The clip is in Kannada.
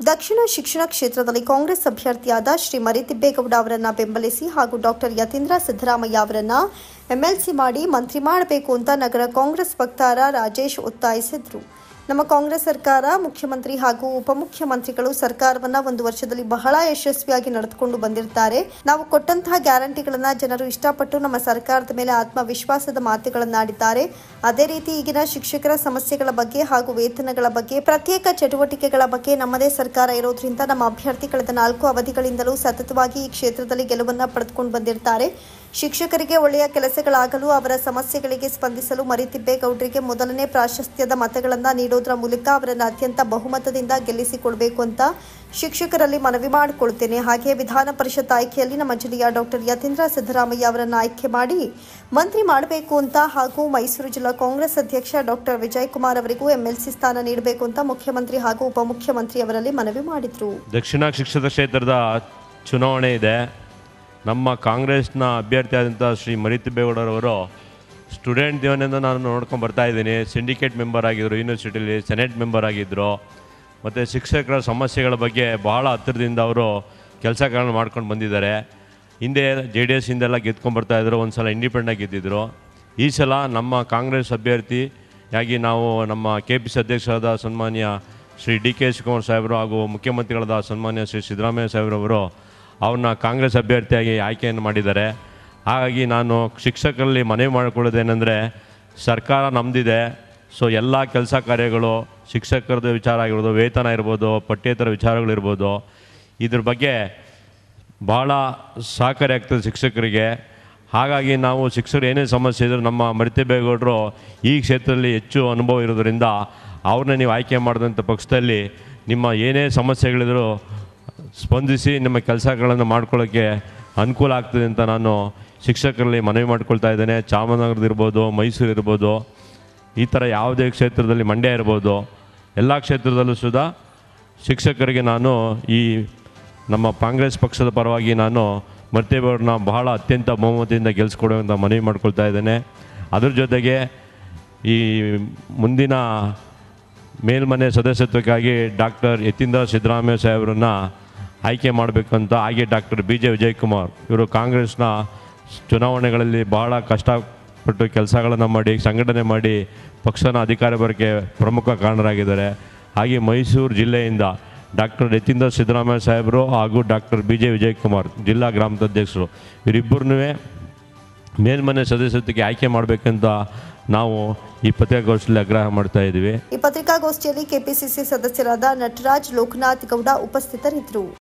ದಕ್ಷಿಣ ಶಿಕ್ಷಣ ಕ್ಷೇತ್ರದಲ್ಲಿ ಕಾಂಗ್ರೆಸ್ ಅಭ್ಯರ್ಥಿಯಾದ ಶ್ರೀ ಮರಿತಿಬ್ಬೇಗೌಡ ಅವರನ್ನ ಬೆಂಬಲಿಸಿ ಹಾಗೂ ಡಾಕ್ಟರ್ ಯತೀಂದ್ರ ಸಿದ್ದರಾಮಯ್ಯ ಅವರನ್ನ ಎಂಎಲ್ಸಿ ಮಾಡಿ ಮಂತ್ರಿ ಮಾಡಬೇಕು ಅಂತ ನಗರ ಕಾಂಗ್ರೆಸ್ ವಕ್ತಾರ ರಾಜೇಶ್ ಒತ್ತಾಯಿಸಿದರು. ನಮ್ಮ ಕಾಂಗ್ರೆಸ್ ಸರ್ಕಾರ ಮುಖ್ಯಮಂತ್ರಿ ಹಾಗೂ ಉಪಮುಖ್ಯಮಂತ್ರಿಗಳು ಸರ್ಕಾರವನ್ನ ಒಂದು ವರ್ಷದಲ್ಲಿ ಬಹಳ ಯಶಸ್ವಿಯಾಗಿ ನಡೆದುಕೊಂಡು ಬಂದಿರ್ತಾರೆ. ನಾವು ಕೊಟ್ಟಂತಹ ಗ್ಯಾರಂಟಿಗಳನ್ನ ಜನರು ಇಷ್ಟಪಟ್ಟು ನಮ್ಮ ಸರ್ಕಾರದ ಮೇಲೆ ಆತ್ಮವಿಶ್ವಾಸದ ಮಾತುಗಳನ್ನಾಡಿದ್ದಾರೆ. ಅದೇ ರೀತಿ ಈಗಿನ ಶಿಕ್ಷಕರ ಸಮಸ್ಯೆಗಳ ಬಗ್ಗೆ ಹಾಗೂ ವೇತನಗಳ ಬಗ್ಗೆ, ಪ್ರತ್ಯೇಕ ಚಟುವಟಿಕೆಗಳ ಬಗ್ಗೆ ನಮ್ಮದೇ ಸರ್ಕಾರ ಇರೋದ್ರಿಂದ ನಮ್ಮ ಅಭ್ಯರ್ಥಿ ಕಳೆದ 4 ಅವಧಿಗಳಿಂದಲೂ ಸತತವಾಗಿ ಈ ಕ್ಷೇತ್ರದಲ್ಲಿ ಗೆಲುವನ್ನ ಪಡೆದುಕೊಂಡು ಬಂದಿರ್ತಾರೆ. ಶಿಕ್ಷಕರಿಗೆ ಒಳ್ಳೆಯ ಕೆಲಸಗಳಾಗಲು, ಅವರ ಸಮಸ್ಯೆಗಳಿಗೆ ಸ್ಪಂದಿಸಲು ಮರಿತಿಬ್ಬೇಗೌಡರಿಗೆ ಮೊದಲನೇ ಪ್ರಾಶಸ್ತ್ಯದ ಮತಗಳನ್ನು ನೀಡೋದ್ರ ಮೂಲಕ ಅವರನ್ನು ಅತ್ಯಂತ ಬಹುಮತದಿಂದ ಗೆಲ್ಲಿಸಿಕೊಡಬೇಕು ಅಂತ ಶಿಕ್ಷಕರಲ್ಲಿ ಮನವಿ ಮಾಡಿಕೊಳ್ತೇನೆ. ಹಾಗೆ ವಿಧಾನ ಪರಿಷತ್ ಆಯ್ಕೆಯಲ್ಲಿ ನಮ್ಮ ಜಿಲ್ಲೆಯ ಡಾಕ್ಟರ್ ಯತೀಂದ್ರ ಸಿದ್ದರಾಮಯ್ಯ ಅವರನ್ನು ಆಯ್ಕೆ ಮಾಡಿ ಮಂತ್ರಿ ಮಾಡಬೇಕು ಅಂತ ಹಾಗೂ ಮೈಸೂರು ಜಿಲ್ಲಾ ಕಾಂಗ್ರೆಸ್ ಅಧ್ಯಕ್ಷ ಡಾಕ್ಟರ್ ವಿಜಯಕುಮಾರ್ ಅವರಿಗೂ ಎಂಎಲ್ಸಿ ಸ್ಥಾನ ನೀಡಬೇಕು ಅಂತ ಮುಖ್ಯಮಂತ್ರಿ ಹಾಗೂ ಉಪಮುಖ್ಯಮಂತ್ರಿ ಅವರಲ್ಲಿ ಮನವಿ ಮಾಡಿದರು. ದಕ್ಷಿಣ ಶಿಕ್ಷಣ ಕ್ಷೇತ್ರದ ಚುನಾವಣೆ ಇದೆ. ನಮ್ಮ ಕಾಂಗ್ರೆಸ್ನ ಅಭ್ಯರ್ಥಿಯಾದಂಥ ಶ್ರೀ ಮರಿತಿಬ್ಬೇಗೌಡರವರು ಸ್ಟೂಡೆಂಟ್ ಜೀವನದಿಂದ ನಾನು ನೋಡ್ಕೊಂಡು ಬರ್ತಾಯಿದ್ದೀನಿ. ಸಿಂಡಿಕೇಟ್ ಮೆಂಬರ್ ಆಗಿದ್ದರು, ಯೂನಿವರ್ಸಿಟಿಲಿ ಸೆನೆಟ್ ಮೆಂಬರ್ ಆಗಿದ್ದರು. ಮತ್ತು ಶಿಕ್ಷಕರ ಸಮಸ್ಯೆಗಳ ಬಗ್ಗೆ ಬಹಳ ಹತ್ತಿರದಿಂದ ಅವರು ಕೆಲಸಗಳನ್ನು ಮಾಡ್ಕೊಂಡು ಬಂದಿದ್ದಾರೆ. ಹಿಂದೆ JDS ಹಿಂದೆಲ್ಲ ಗೆದ್ಕೊಂಡು ಬರ್ತಾಯಿದ್ರು, ಒಂದು ಸಲ ಇಂಡಿಪೆಂಡೆಂಟಾಗಿ ಗೆದ್ದಿದ್ರು. ಈ ಸಲ ನಮ್ಮ ಕಾಂಗ್ರೆಸ್ ಅಭ್ಯರ್ಥಿಯಾಗಿ ನಾವು ನಮ್ಮ KPC ಅಧ್ಯಕ್ಷರಾದ ಸನ್ಮಾನ್ಯ ಶ್ರೀ DK ಶಿವಕುಮಾರ್ ಸಾಹೇಬರು ಹಾಗೂ ಮುಖ್ಯಮಂತ್ರಿಗಳಾದ ಸನ್ಮಾನ್ಯ ಶ್ರೀ ಸಿದ್ದರಾಮಯ್ಯ ಸಾಹೇಬ್ರವರು ಅವ್ರನ್ನ ಕಾಂಗ್ರೆಸ್ ಅಭ್ಯರ್ಥಿಯಾಗಿ ಆಯ್ಕೆಯನ್ನು ಮಾಡಿದ್ದಾರೆ. ಹಾಗಾಗಿ ನಾನು ಶಿಕ್ಷಕರಲ್ಲಿ ಮನವಿ ಮಾಡಿಕೊಳ್ಳೋದೇನೆಂದರೆ, ಸರ್ಕಾರ ನಮ್ಮದಿದೆ. ಸೊ ಎಲ್ಲ ಕೆಲಸ ಕಾರ್ಯಗಳು ಶಿಕ್ಷಕರದ ವಿಚಾರ ಆಗಿರ್ಬೋದು, ವೇತನ ಇರ್ಬೋದು, ಪಠ್ಯೇತರ ವಿಚಾರಗಳಿರ್ಬೋದು, ಇದ್ರ ಬಗ್ಗೆ ಭಾಳ ಸಹಕಾರಿ ಆಗ್ತದೆ ಶಿಕ್ಷಕರಿಗೆ. ಹಾಗಾಗಿ ನಾವು ಶಿಕ್ಷಕರು ಏನೇ ಸಮಸ್ಯೆ ಇದ್ದರೂ ನಮ್ಮ ಮರಿತಿಬ್ಬೇಗೌಡರು ಈ ಕ್ಷೇತ್ರದಲ್ಲಿ ಹೆಚ್ಚು ಅನುಭವ ಇರೋದರಿಂದ ಅವ್ರನ್ನ ನೀವು ಆಯ್ಕೆ ಮಾಡಿದಂಥ ಪಕ್ಷದಲ್ಲಿ ನಿಮ್ಮ ಏನೇ ಸಮಸ್ಯೆಗಳಿದ್ರೂ ಸ್ಪಂದಿಸಿ ನಿಮ್ಮ ಕೆಲಸಗಳನ್ನು ಮಾಡ್ಕೊಳ್ಳೋಕ್ಕೆ ಅನುಕೂಲ ಆಗ್ತದೆ ಅಂತ ನಾನು ಶಿಕ್ಷಕರಲ್ಲಿ ಮನವಿ ಮಾಡ್ಕೊಳ್ತಾ ಇದ್ದೇನೆ. ಚಾಮರಾಜನಗರದ ಇರ್ಬೋದು, ಮೈಸೂರು ಇರ್ಬೋದು, ಈ ಥರ ಯಾವುದೇ ಕ್ಷೇತ್ರದಲ್ಲಿ, ಮಂಡ್ಯ ಇರ್ಬೋದು, ಎಲ್ಲ ಕ್ಷೇತ್ರದಲ್ಲೂ ಸುಧಾ ಶಿಕ್ಷಕರಿಗೆ ನಾನು ಈ ನಮ್ಮ ಕಾಂಗ್ರೆಸ್ ಪಕ್ಷದ ಪರವಾಗಿ ನಾನು ಮರಿತಿಬ್ಬೇಗೌಡರನ್ನ ಬಹಳ ಅತ್ಯಂತ ಬಹುಮತದಿಂದ ಗೆಲ್ಲಿಸ್ಕೊಡುವಂಥ ಮನವಿ ಮಾಡ್ಕೊಳ್ತಾ ಇದ್ದೇನೆ. ಅದ್ರ ಜೊತೆಗೆ ಈ ಮುಂದಿನ ಮೇಲ್ಮನೆ ಸದಸ್ಯತ್ವಕ್ಕಾಗಿ ಡಾಕ್ಟರ್ ಯತೀಂದ್ರ ಸಿದ್ದರಾಮಯ್ಯ ಸಾಹೇಬ್ರನ್ನ ಆಯ್ಕೆ ಮಾಡಬೇಕಂತ, ಹಾಗೆ ಡಾಕ್ಟರ್ BJ ವಿಜಯಕುಮಾರ್ ಇವರು ಕಾಂಗ್ರೆಸ್ನ ಚುನಾವಣೆಗಳಲ್ಲಿ ಬಹಳ ಕಷ್ಟಪಟ್ಟು ಕೆಲಸಗಳನ್ನು ಮಾಡಿ, ಸಂಘಟನೆ ಮಾಡಿ ಪಕ್ಷನ ಅಧಿಕಾರ ಬರೋಕ್ಕೆ ಪ್ರಮುಖ ಕಾರಣರಾಗಿದ್ದಾರೆ. ಹಾಗೆ ಮೈಸೂರು ಜಿಲ್ಲೆಯಿಂದ ಡಾಕ್ಟರ್ ಯತೀಂದ್ರ ಸಿದ್ದರಾಮಯ್ಯ ಸಾಹೇಬರು ಹಾಗೂ ಡಾಕ್ಟರ್ BJ ವಿಜಯಕುಮಾರ್ ಜಿಲ್ಲಾ ಗ್ರಾಮಾಧ್ಯಕ್ಷರು ಇವರಿಬ್ಬರನ್ನೂ ಮೇಲ್ಮನೆ ಸದಸ್ಯತ್ವಕ್ಕೆ ಆಯ್ಕೆ ಮಾಡಬೇಕಂತ ನಾವು ಈ ಪತ್ರಿಕಾಗೋಷ್ಠಿಯಲ್ಲಿ ಆಗ್ರಹ ಮಾಡ್ತಾ ಇದ್ದೀವಿ. ಈ ಪತ್ರಿಕಾಗೋಷ್ಠಿಯಲ್ಲಿ KPCC ಸದಸ್ಯರಾದ ನಟರಾಜ್, ಲೋಕನಾಥ್ ಗೌಡ ಉಪಸ್ಥಿತರಿದ್ದರು.